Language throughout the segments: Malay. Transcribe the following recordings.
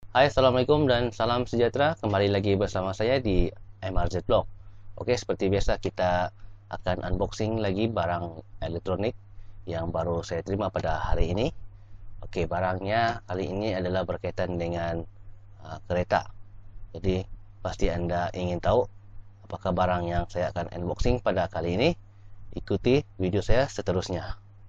Hai, Assalamualaikum dan salam sejahtera. Kembali lagi bersama saya di MRZ Blog. Oke, seperti biasa kita akan unboxing lagi barang elektronik yang baru saya terima pada hari ini. Oke, barangnya kali ini adalah berkaitan dengan kereta. Jadi, pasti Anda ingin tahu apakah barang yang saya akan unboxing pada kali ini. Ikuti video saya seterusnya.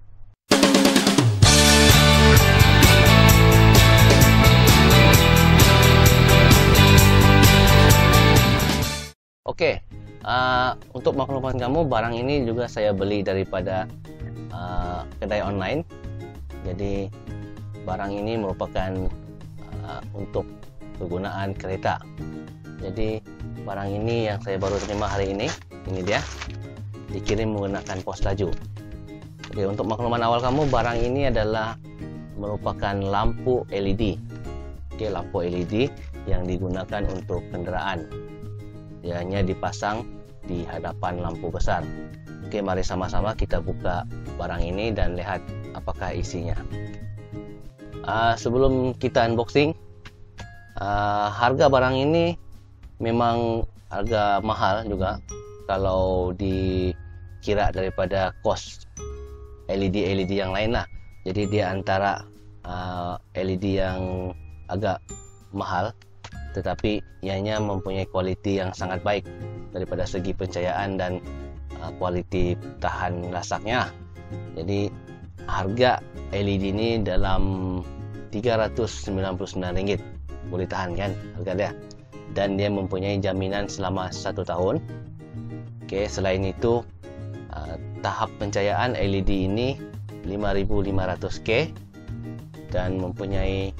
Oke, untuk makluman kamu, barang ini juga saya beli daripada kedai online. Jadi barang ini merupakan untuk kegunaan kereta. Jadi barang ini yang saya baru terima hari ini dia dikirim menggunakan pos laju. Oke, untuk makluman awal kamu, barang ini adalah merupakan lampu LED. Oke, lampu LED yang digunakan untuk kendaraan. Dia hanya dipasang di hadapan lampu besar. Oke, mari sama-sama kita buka barang ini dan lihat apakah isinya. Sebelum kita unboxing, harga barang ini memang harga mahal juga kalau dikira daripada kos LED yang lain lah. Jadi dia antara LED yang agak mahal, tetapi ianya mempunyai kualiti yang sangat baik daripada segi pencahayaan dan kualiti tahan rasaknya. Jadi harga LED ini dalam Rp399, boleh tahan kan harga dia, dan dia mempunyai jaminan selama 1 tahun. Oke, selain itu tahap pencahayaan LED ini 5500K dan mempunyai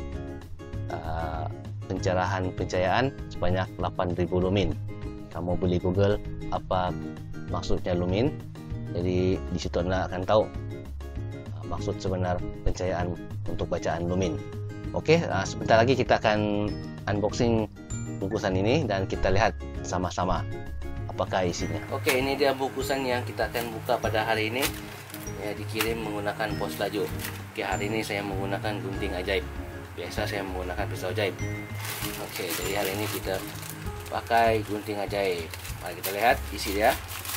pencahayaan sebanyak 8000 lumin. Kamu boleh Google apa maksudnya lumin. Jadi di situ Anda akan tahu maksud sebenar pencahayaan untuk bacaan lumin. Oke, sebentar lagi kita akan unboxing bungkusan ini dan kita lihat sama-sama apakah isinya. Oke, ini dia bungkusan yang kita akan buka pada hari ini. Ya, dikirim menggunakan pos laju. Oke, hari ini saya menggunakan gunting ajaib. Biasa saya menggunakan pisau ajaib. Oke, jadi hari ini kita pakai gunting ajaib. Mari kita lihat isi dia.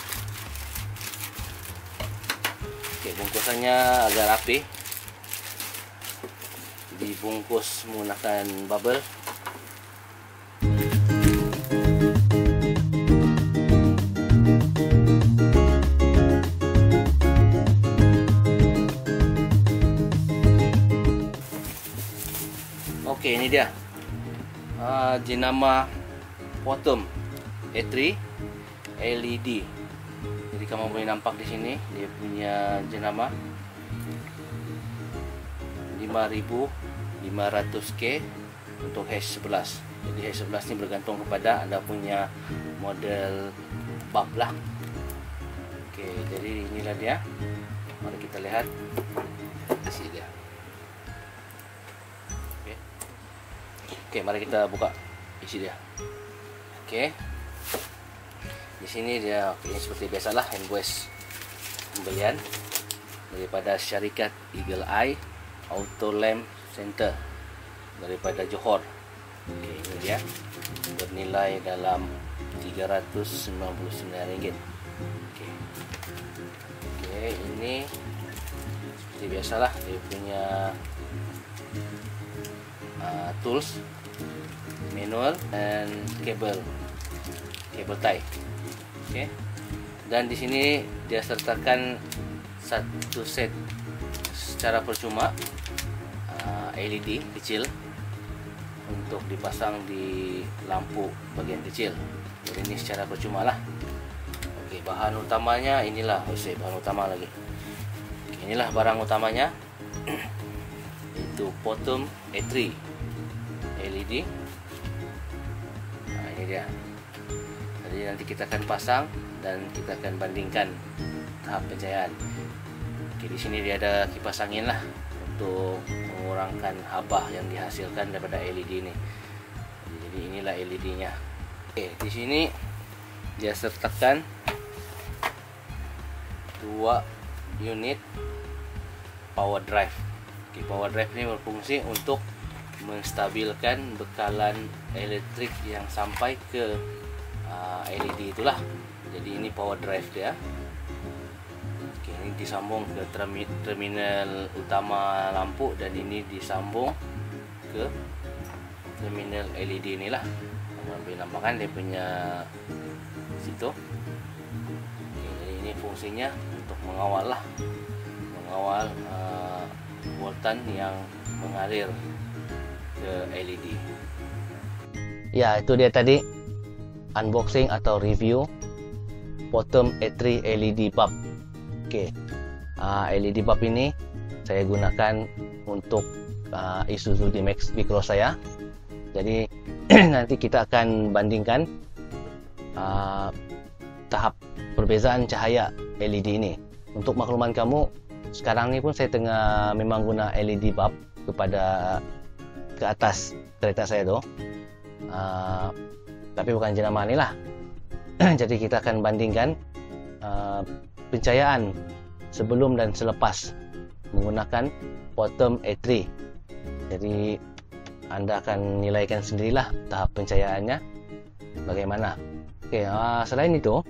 Oke, bungkusannya agak rapi. Dibungkus menggunakan bubble. Oke, ini dia jenama Potom A3 LED. Jadi kamu boleh nampak di sini dia punya jenama 5500K untuk H11. Jadi H11 ini bergantung kepada Anda punya model bulb lah. Oke, jadi inilah dia. Mari kita lihat isi dia. Oke, mari kita buka isi dia. Oke. Di sini dia, ini seperti biasalah invoice pembelian daripada syarikat Eagle Eye Auto Lamp Center daripada Johor. Oke, ini dia. Bernilai dalam Rp399. Oke. Oke, ini seperti biasalah dia punya tools, manual, dan kabel tie. Oke. Dan di sini dia sertakan satu set secara percuma LED kecil untuk dipasang di lampu bagian kecil. Jadi ini secara percuma lah. Oke, bahan utamanya inilah, bahan utama lagi. Oke, inilah barang utamanya. Itu Potom A3 LED. Nah, ini dia. Jadi nanti kita akan pasang dan kita akan bandingkan tahap pencahayaan. Oke, di sini dia ada kipas angin lah untuk mengurangkan haba yang dihasilkan daripada LED ini. Jadi inilah LED-nya. Oke, di sini dia sertakan 2 unit power drive. Oke, power drive ini berfungsi untuk menstabilkan bekalan elektrik yang sampai ke LED itulah. Jadi ini power drive dia. Oke, ini disambung ke terminal utama lampu, dan ini disambung ke terminal LED inilah. Boleh nampak kan dia punya situ. Oke, jadi ini fungsinya untuk mengawal voltan yang mengalir ke LED. Ya, itu dia tadi unboxing atau review Potom A3 LED bulb. Oke, LED bulb ini saya gunakan untuk Isuzu D-Max V-Cross saya. Jadi nanti kita akan bandingkan tahap perbezaan cahaya LED ini. Untuk makluman kamu, sekarang ni pun saya tengah memang guna LED bulb ke atas kereta saya tu, tapi bukan jenama ni lah. Jadi kita akan bandingkan pencahayaan sebelum dan selepas menggunakan Potom A3. Jadi anda akan nilaikan sendirilah tahap pencahayaannya bagaimana. Okey, selain itu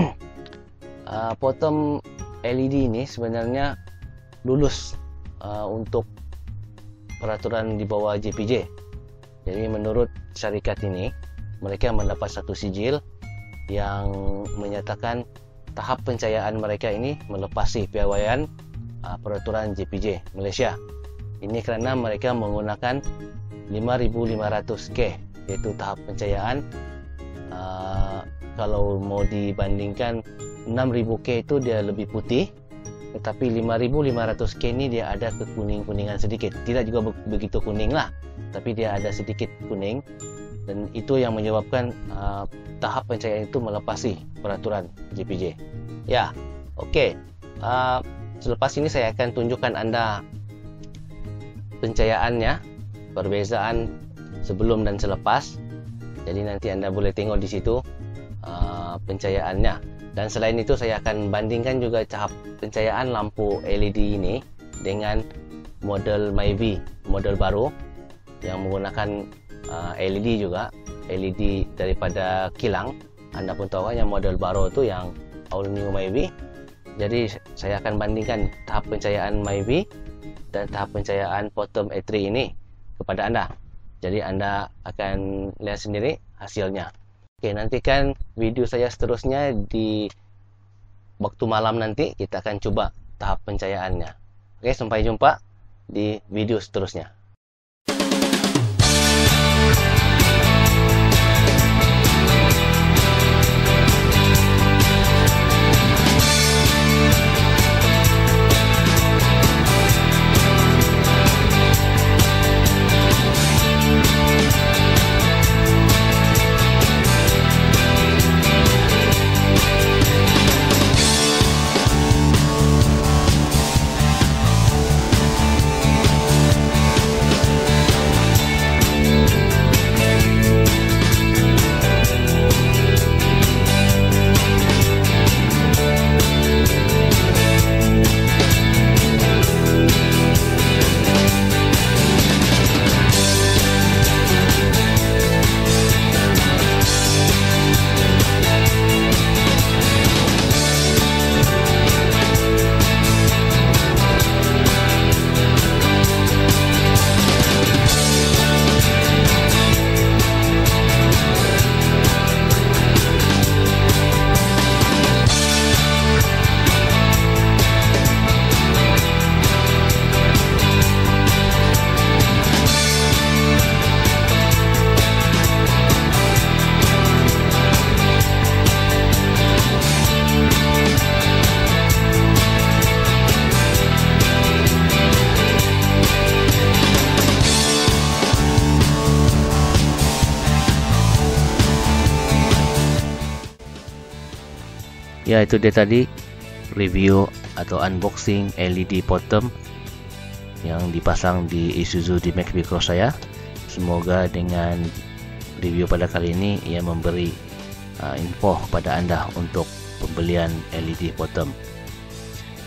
Potom LED ini sebenarnya lulus untuk peraturan di bawah JPJ. Jadi menurut syarikat ini, mereka mendapat satu sijil yang menyatakan tahap pencahayaan mereka ini melepasi piawaian peraturan JPJ Malaysia. Ini kerana mereka menggunakan 5500K, iaitu tahap pencahayaan. Kalau mau dibandingkan 6000K itu dia lebih putih, tetapi 5500K ini dia ada kekuning-kuningan sedikit. Tidak juga begitu kuning lah, tapi dia ada sedikit kuning, dan itu yang menyebabkan tahap pencahayaan itu melepasi peraturan JPJ. Ya, okey. Selepas ini saya akan tunjukkan anda pencahayaannya, perbezaan sebelum dan selepas. Jadi nanti anda boleh tengok di situ pencahayaannya. Dan selain itu saya akan bandingkan juga tahap pencahayaan lampu LED ini dengan model Myvi, model baru yang menggunakan LED juga, LED daripada kilang. Anda pun tahu yang model baru itu yang all new Myvi. Jadi saya akan bandingkan tahap pencahayaan Myvi dan tahap pencahayaan Potom A3 ini kepada anda. Jadi anda akan lihat sendiri hasilnya. Oke, nantikan video saya seterusnya di waktu malam nanti. Kita akan coba tahap pencahayaannya. Oke, sampai jumpa di video seterusnya. Ya, itu dia tadi review atau unboxing LED Potom yang dipasang di Isuzu D-Max V-Cross saya. Semoga dengan review pada kali ini ia memberi info kepada anda untuk pembelian LED Potom.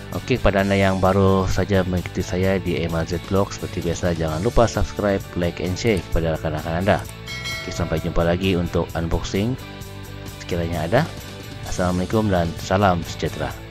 Oke, kepada Anda yang baru saja mengikuti saya di MLZ Vlog, seperti biasa jangan lupa subscribe, like, and share kepada rakan-rakan Anda. Oke, sampai jumpa lagi untuk unboxing sekiranya ada. Assalamualaikum dan salam sejahtera.